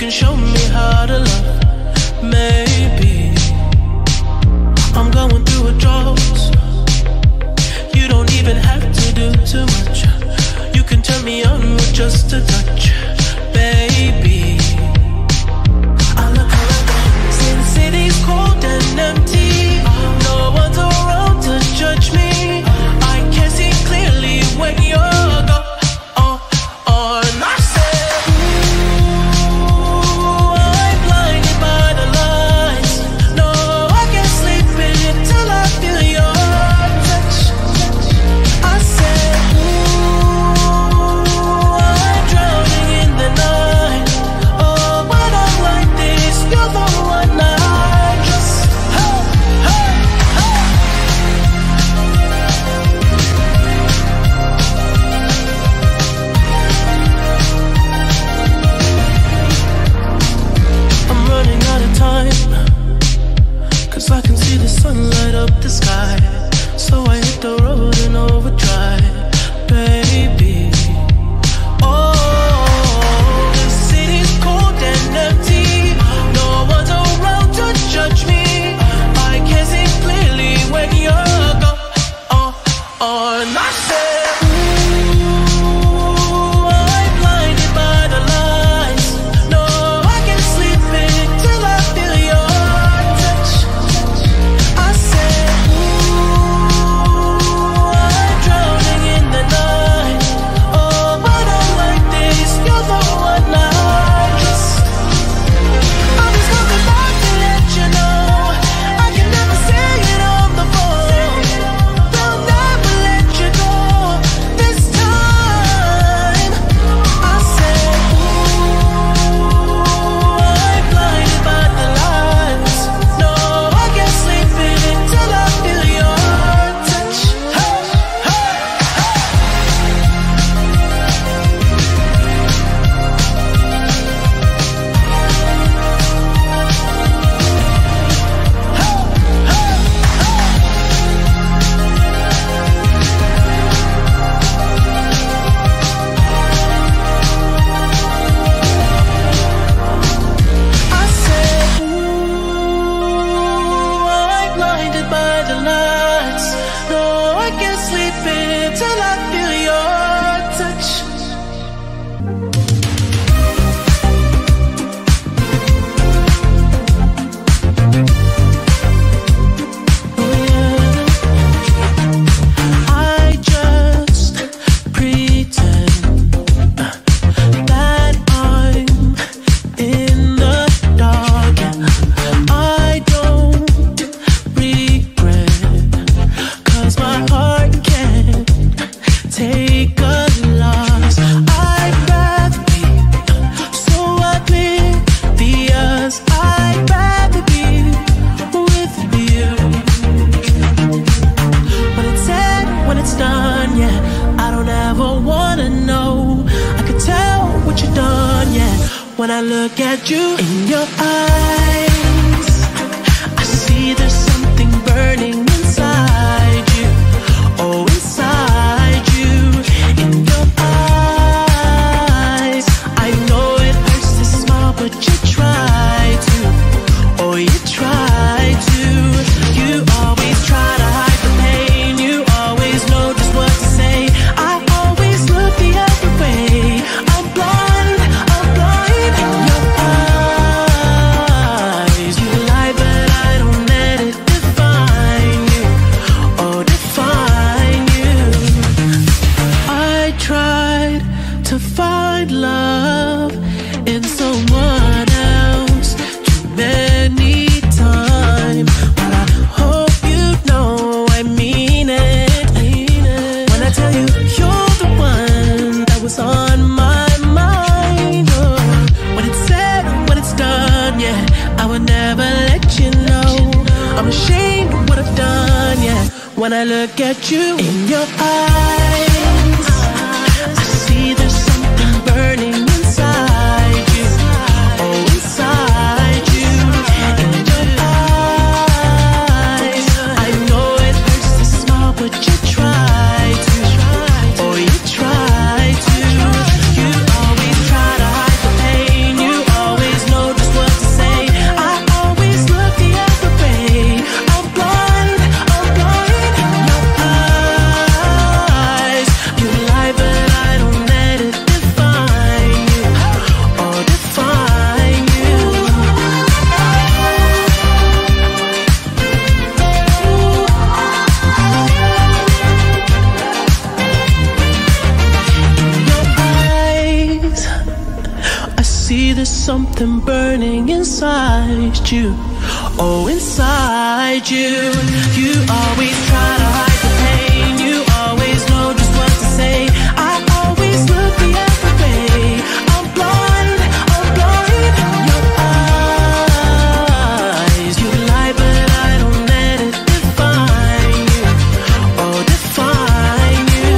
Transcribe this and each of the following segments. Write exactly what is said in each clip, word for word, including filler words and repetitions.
can show me how to love. Maybe I'm going through a drought. You don't even have to do too much. You can turn me on with just a touch, baby. I look around, since city's cold and empty, no one's around to judge me. I can see clearly when you're gone. Oh, oh, and I said, ooh, I'm blinded by the lights. No, I can't sleep until I feel your touch. I said, ooh, I'm drowning in the night. Oh, when I'm like this, you're the one I just, hey, hey, hey. I'm running out of time, 'cause I can see the sun light up the sky. So I hit the road in overdrive, baby. Oh, the city's cold and empty. No one's around to judge me. I can see clearly when you're gone. Oh, oh, and I said, ooh, I'm blinded by the lights. No, I can't sleep until I feel your touch. I said, ooh, I'm drowning in the night. Oh, when I'm like this, you're the one I just, I'm just coming back to let you know. I can never say it on the phone. They'll never let you go this time. I said, ooh, I'm blinded by the lights. No, I can't sleep until I feel your touch. Hey, hey, I said, ooh, I'm blinded by the lights. No, I can't sleep until I feel your touch. Oh, yeah. I just pretend that I'm in the dark. I don't regret, 'cause my heart can't take a loss. I'd rather be so oblivious. I'd rather be with you. When it's said, when it's done, yeah, I don't ever wanna know. I could tell what you've done, yeah, when I look at you in your eyes. I see there's something burning inside you. Oh, inside you, in your eyes. I know it hurts to smile, but you try to. Oh, you try to. You always try to hide the pain. You always know just what to say. I always look the other way. I'm blind, I'm blind in your eyes. You lie, but I don't let it define you. Oh, define you. I tried to find love in someone else too many times, but I hope you know I mean it. When I tell you you're the one that was on my mind. Oh, when it's said, when it's done, yeah, I would never let you know. I'm ashamed of what I've done, yeah, when I look at you in your eyes. I see there's something burning inside you. Oh, inside you, in your eyes. I know it hurts to smile, but you try to. Oh, you try to. You always try to hide the pain. You always there's something burning inside you. Oh, inside you. You always try to hide the pain. You always know just what to say. I always look the other way. I'm blind, I'm blind in your eyes. You lie, but I don't let it define you. Oh, define you.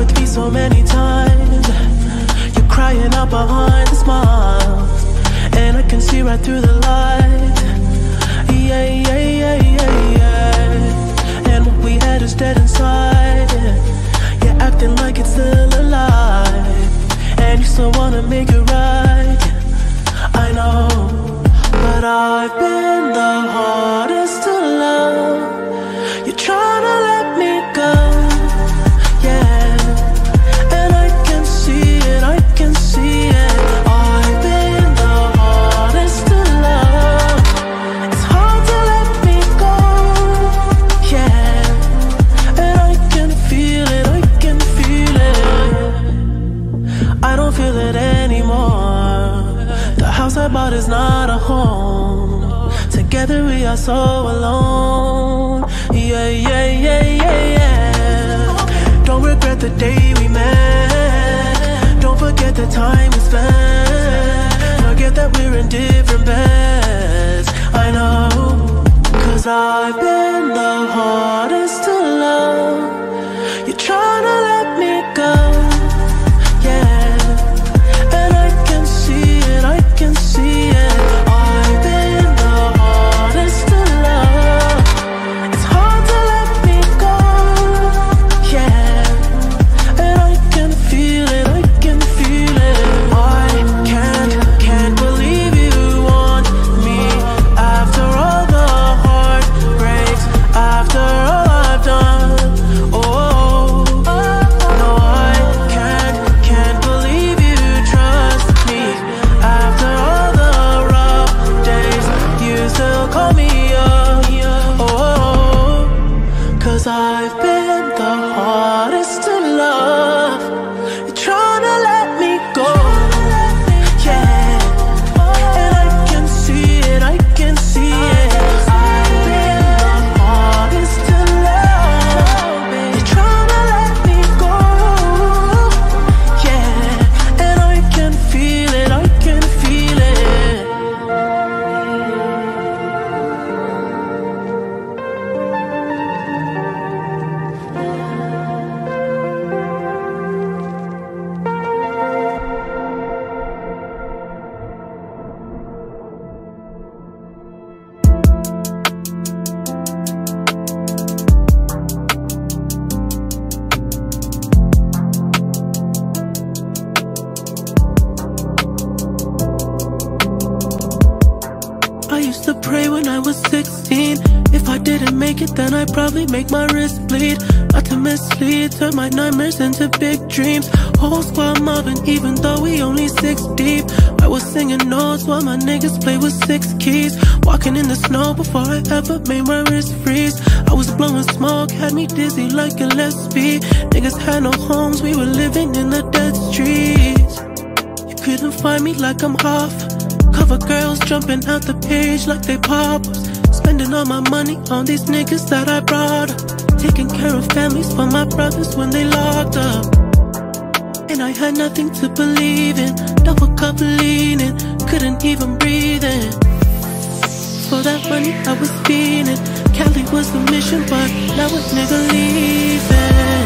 with me so many times. You're crying out behind the smiles, and I can see right through the light. Yeah, yeah, yeah, yeah, yeah. And what we had is dead inside. You're acting like it's still alive, and you still wanna make it right. I know, but I've been the hardest to love. You're trying to let me go, yeah, and I can see it, I can see it. I've been the hardest to love. It's hard to let me go, yeah, and I can feel it, I can feel it. I don't feel it anymore. The house I bought is not a home. Together we are so alone. Yeah, yeah, yeah, yeah, yeah. Don't regret the day we met. Don't forget the time we spent. Forget that we're in different beds. I know, cause I've been the hardest to love. You're trying to let me go, yeah, and I can see it, I can see it. I've been the hardest to love. It's hard to let me go, yeah, and I can feel it, I can feel it. I can't, can't believe you want me after all the heartbreaks, after all I've done. Oh, no, I can't, can't believe you trust me after all the rough days. You still call me up, oh, cause I've been the hardest to love. You're trying to let me go, yeah, and I can see it, I can see it. I've been the hardest to love. You're trying to let me go, yeah, and I can feel it, I can feel it. I used to pray when I was sixteen. If I didn't make it, then I'd probably make my wrist bleed. Not to mislead, turn my nightmares into big dreams. Whole squad mobbing, even though we only six deep. I was singing notes while my niggas play with six keys. Walking in the snow before I ever made my wrist freeze. I was blowing smoke, had me dizzy like Gillespie. Niggas had no homes, we were living in the dead streets. You couldn't find me like I'm off. Cover girls jumping out the page like they pop-ups. Spending all my money on these niggas that I brought up. Taking care of families for my brothers when they locked up. And I had nothing to believe in. Double cup leaning, couldn't even breathe in. For that money I was feeling. Cali was the mission, but now a nigga leaving.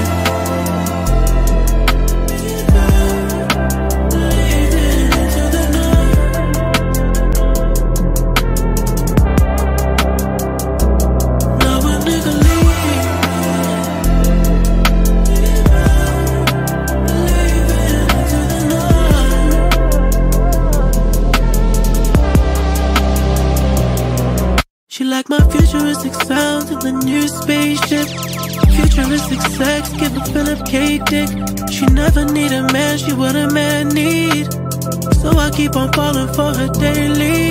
She like my futuristic sounds in the new spaceship. Futuristic sex, give a Philip K dick. She never need a man, she what a man need. So I keep on falling for her daily.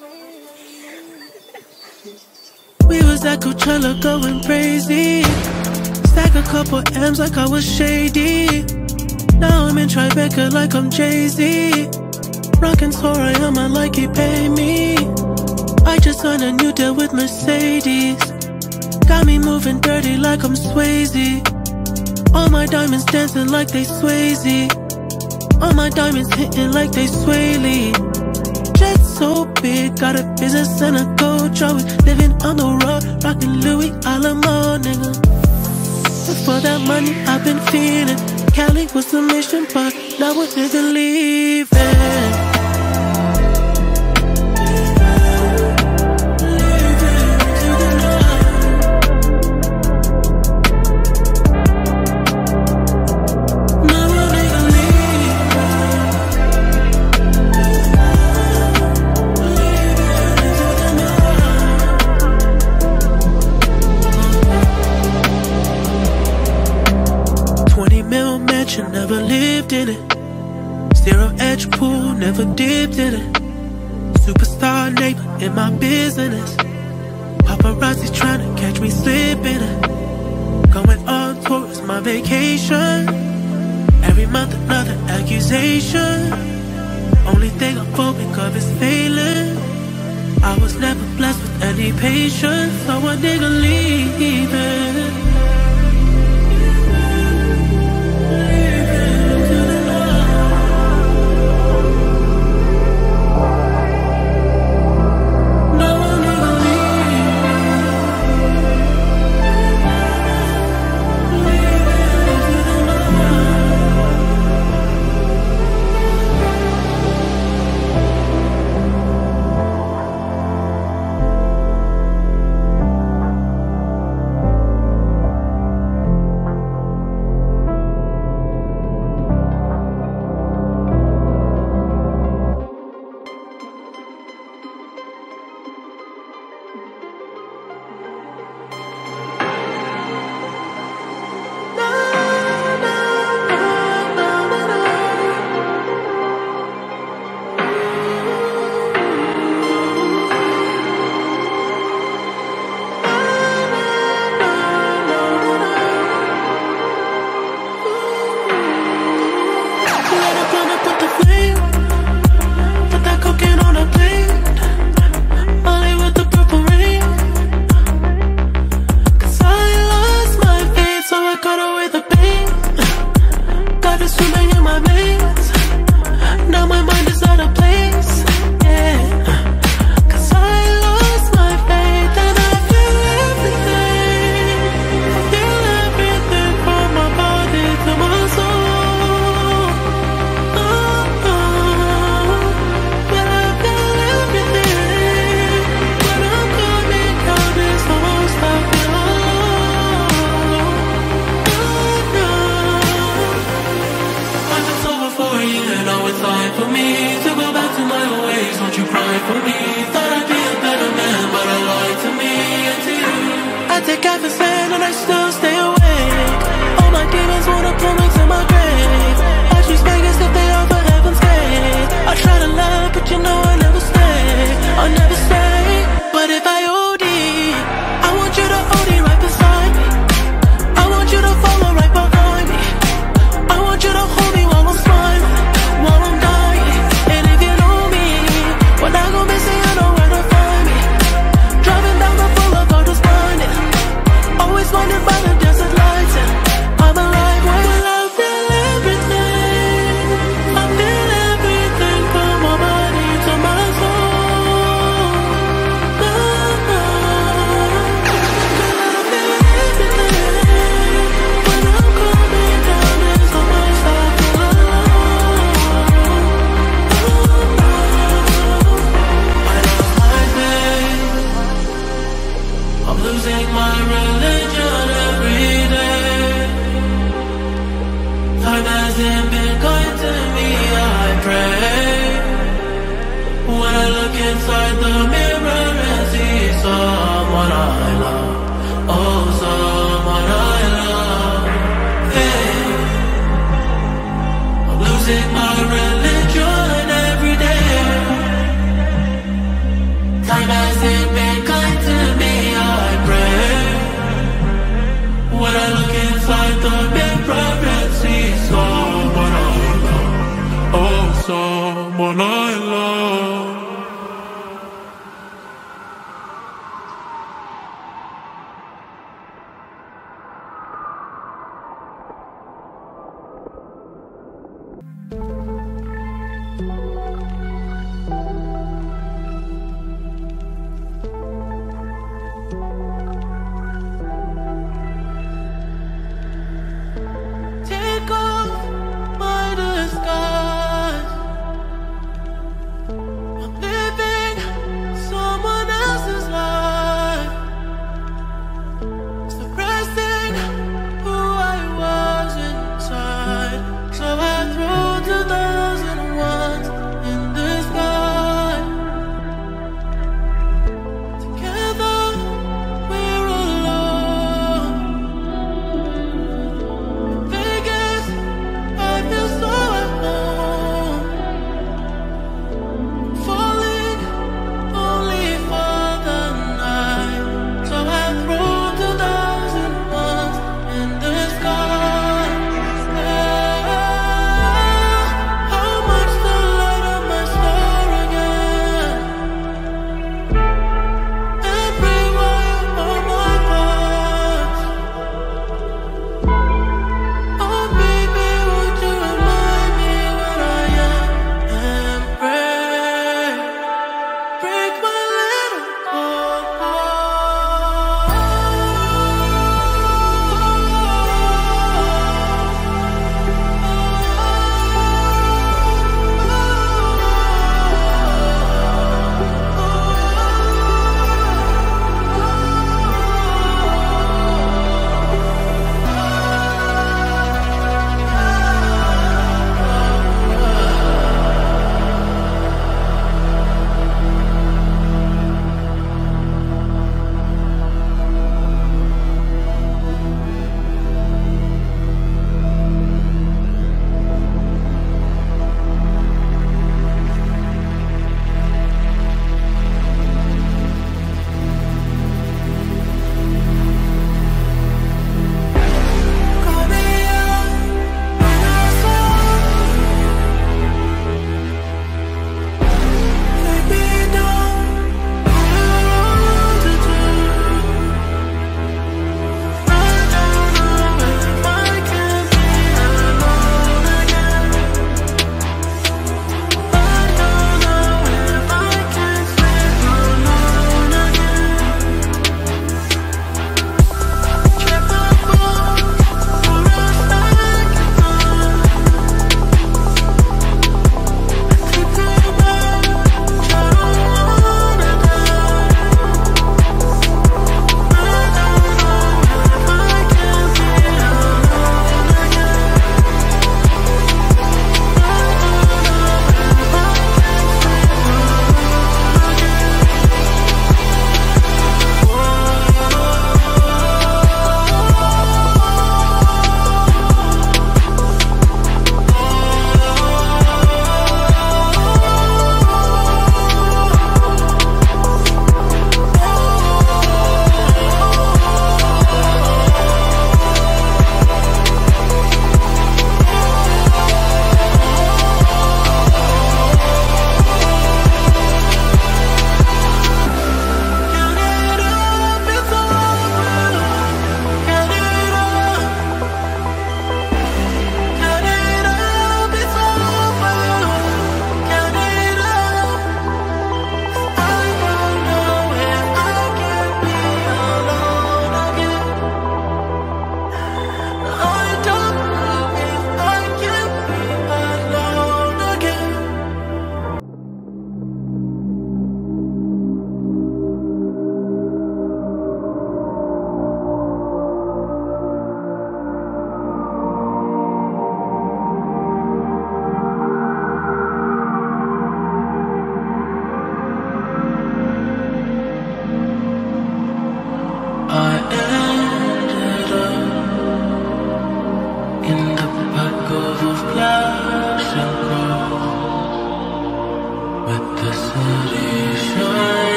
We was at Coachella going crazy. Stack a couple M's like I was shady. Now I'm in Tribeca like I'm Jay-Z. Rockin' Sorayama like he pay me. I just signed a new deal with Mercedes. Got me moving dirty like I'm Swayze. All my diamonds dancing like they Swayze. All my diamonds hitting like they Swaley. Jet so big, got a business and a coach. Always living on the road, rockin' Louis Alamo, nigga. But for that money I've been feeling. Cali was the mission, but now we're living, leaving. Never lived in it. Zero edge pool, never dipped in it. Superstar neighbor in my business. Paparazzi trying to catch me slipping it. Going on tour is my vacation. Every month another accusation. Only thing I'm phobic of is failing. I was never blessed with any patience, so a nigga leaving.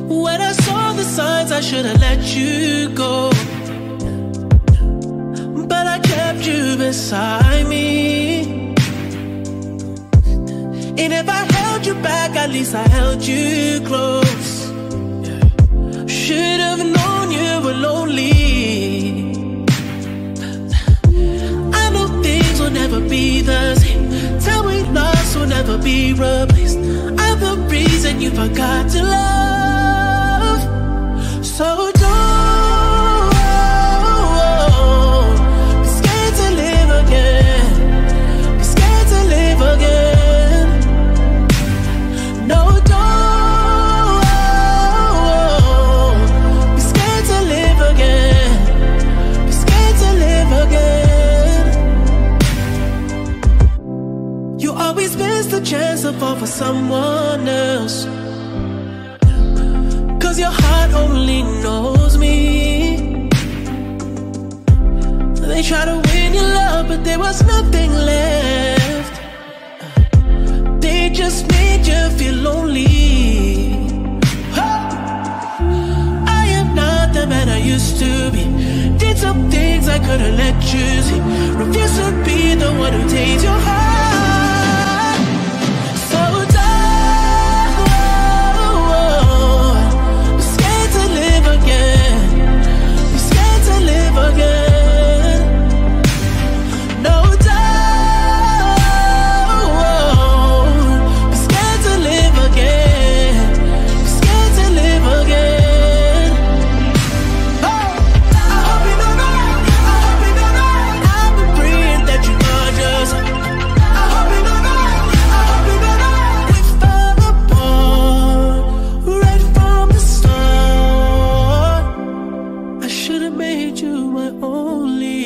When I saw the signs, I should've let you go, but I kept you beside me. And if I held you back, at least I held you close. Should've known you were lonely. I know things will never be the same. Time we lost will never be replaced. I'm the reason you forgot to love. So don't be scared to live again. Be scared to live again. No, don't be scared to live again. Be scared to live again. You always miss the chance to fall for someone else, 'cause your heart only knows me. They try to win your love, but there was nothing left. They just made you feel lonely. I am not the man I used to be. Did some things I couldn't let you see. Refuse to be the one who takes your heart. So don't be scared to live again. Be scared to live again. No, don't be scared to live again. Be scared to live again. Oh, I hope you know that. I hope you know that. I've been praying that you are just. I hope you know that. I hope you know that. We fell apart right from the start. I should have made you my only.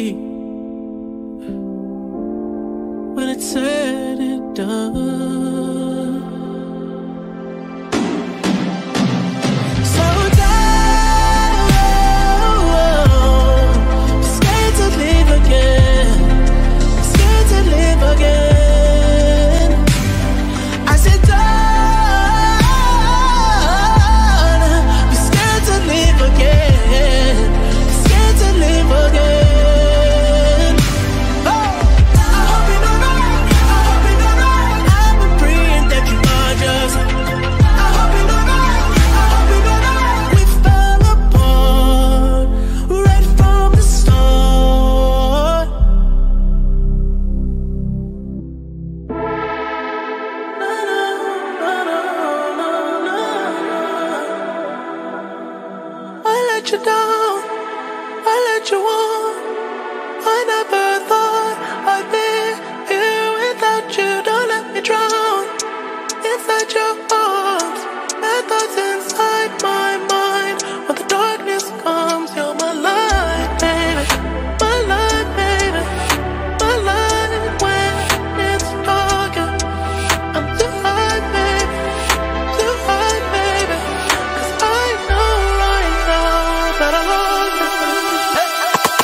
When it's said and done. So don't be scared to live again. Be scared to live again. I said don't be scared to live again. Be scared to live again. Oh, I hope you know that. I hope you know that. I've been praying that you are just. I hope you know that. I hope you know that. We fell apart right from the start. Na, na, na, na, na, na. I let you down. I let you on. I never thought I'd be here without you. Don't let me drown inside your arms. Bad thoughts inside my mind. When the darkness comes, you're my light, baby. My light, baby. My light when it's darker. I'm too high, baby. Too high, baby. 'Cause I know right now that I love you.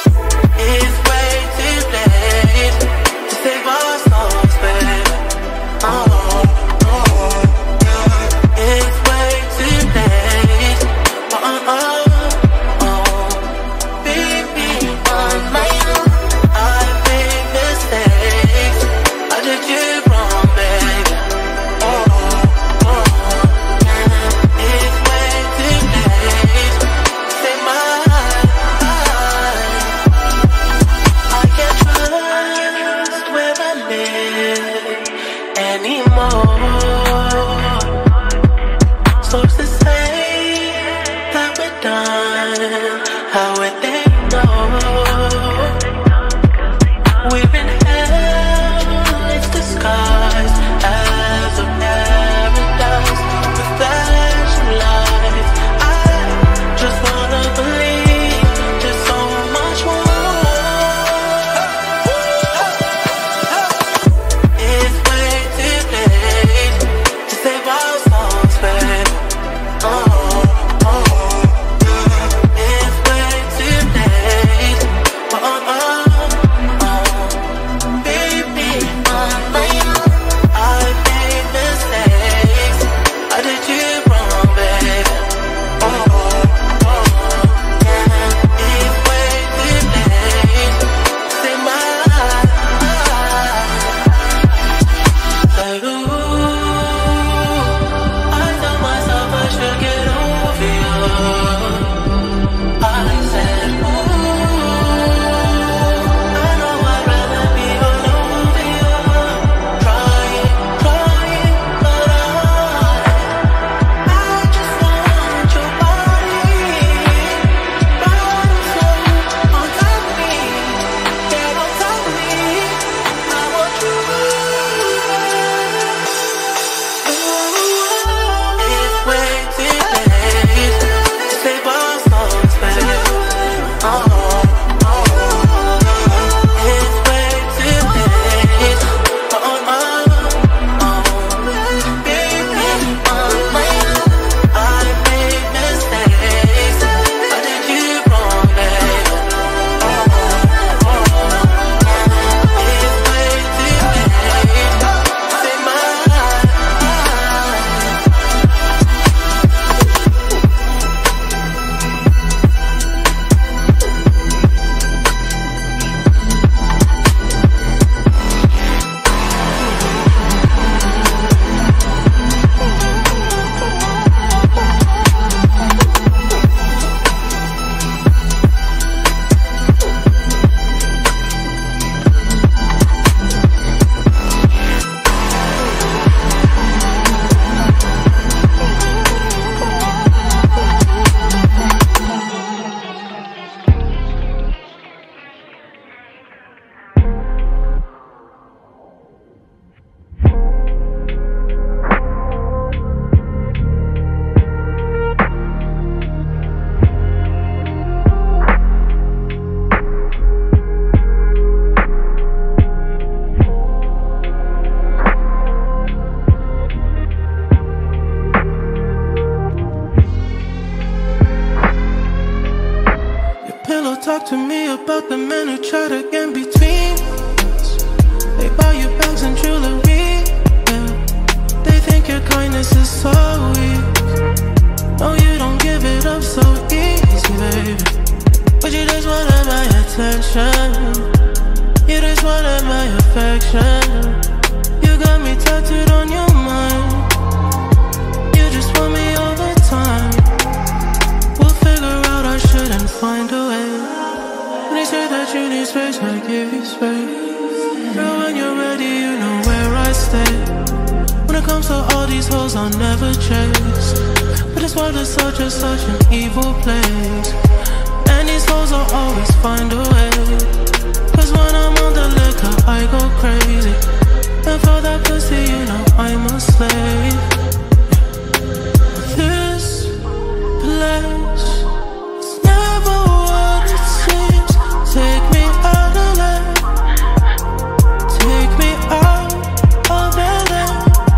talk to me about the men who try to get between us. They buy you bags and jewelry, yeah. They think your kindness is so weak. No, you don't give it up so easy, baby. But you just wanted my attention. You just wanted my affection. You got me tattooed on your mind. You just want me all the time. We'll figure out, I shouldn't find a way. When they say that you need space, I give you space. Girl, when you're ready, you know where I stay. When it comes to all these hoes, I'll never chase. But this world is such a, such an evil place. And these hoes will always find a way. Cause when I'm on the liquor, I go crazy. And for that pussy, you know I'm a slave. This place is never what it seems. Take me out of there. Take me out of L A.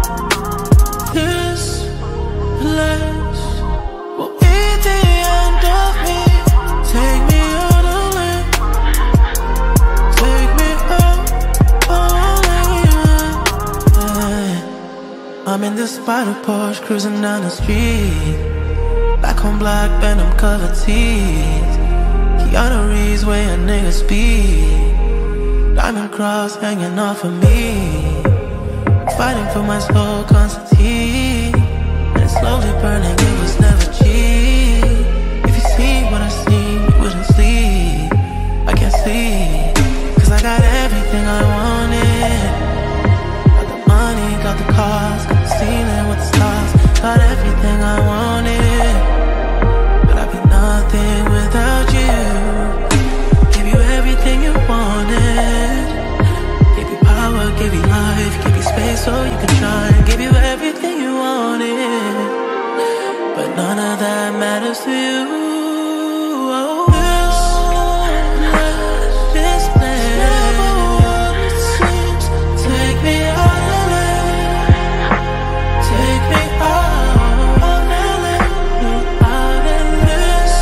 This place will be the end of me. Take me out of there. Take me out of there. I'm in this spider Porsche cruising down the street. Black on black, Venom covered teeth. Keanu Reeves way a nigga speed. Diamond cross hanging off of me. Fighting for my soul, Constantine. And it's slowly burning, it was never cheap. If you see what I see, you wouldn't sleep. I can't sleep, cause I got everything I wanted. Got the money, got the cars, got the ceiling with the stars. Got everything I wanted, but I'd be nothing without you. Give you everything you wanted. Give you power, give you life, give you space so you can shine. Give you everything you wanted, but none of that matters to you. Oh, this, this place, take me out of there. Take me out of there. Out of this,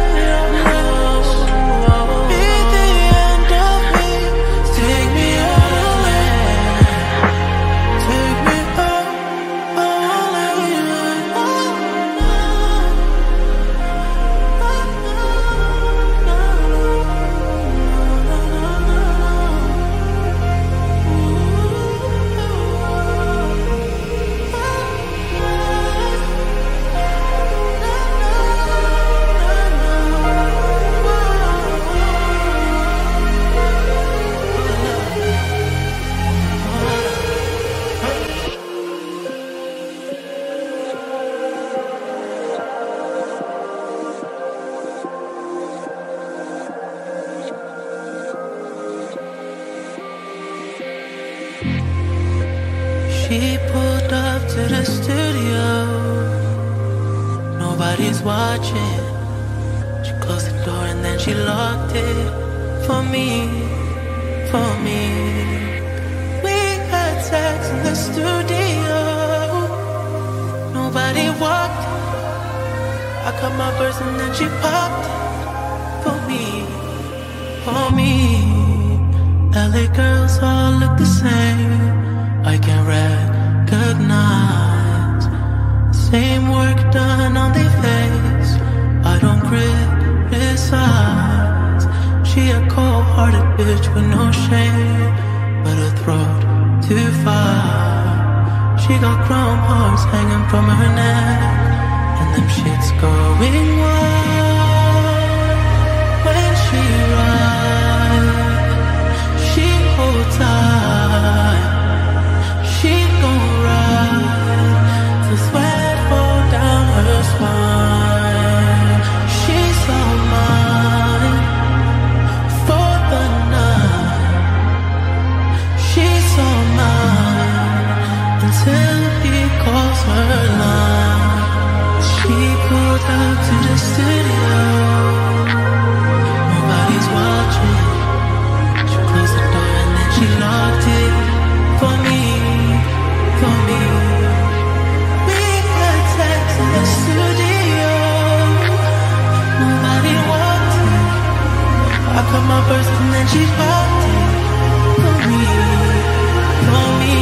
be the end of me. Take me out of there. Take me out of She pulled up to the studio. Nobody's watching. She closed the door and then she locked it. For me, for me. We had sex in the studio. Nobody walked in. I cut my purse and then she popped it. For me, for me. L A girls all look the same. I can recognize same work done on their face. I don't criticize. She a cold-hearted bitch with no shame, but her throat too far. She got chrome hearts hanging from her neck, and them shits going wild when she rides. She hold tight. She gon' ride till sweat fall down her spine. She's all mine for the night. She's all mine until he calls her line. She pulled up to the studio. Nobody's watching. She closed the door and then she locked it. For me, for me. We had sex in the studio. Nobody walked in. she popped it for me, for me.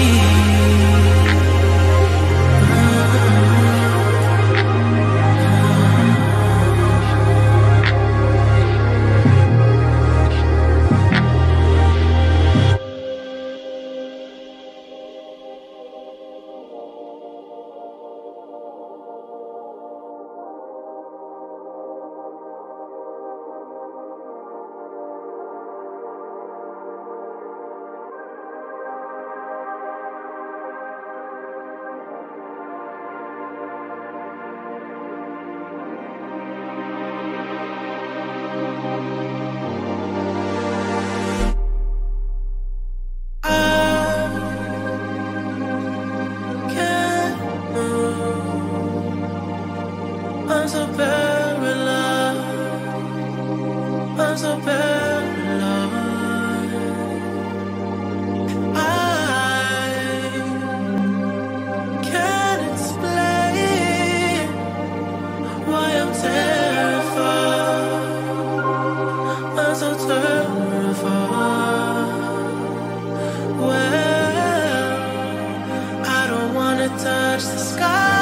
I'm so paralyzed, I'm so paralyzed. I can't explain why I'm terrified. I'm so terrified. Well, I don't wanna touch the sky.